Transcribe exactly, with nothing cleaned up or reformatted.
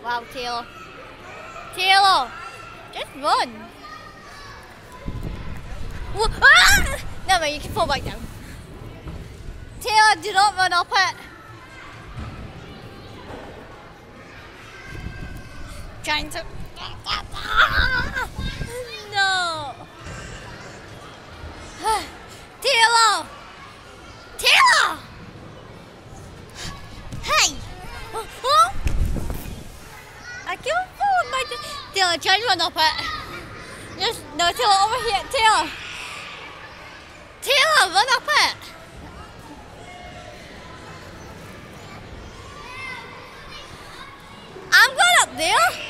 Wow, Taylor. Taylor! Just run! Whoa. Ah! Never mind, you can fall back down. Taylor, do not run up it. Trying to... No! Taylor! Taylor! Hey! Oh, oh. I keep falling by the... Taylor, try and run up it. Just, no, Taylor, over here. Taylor! Taylor, run up it! I'm going up there!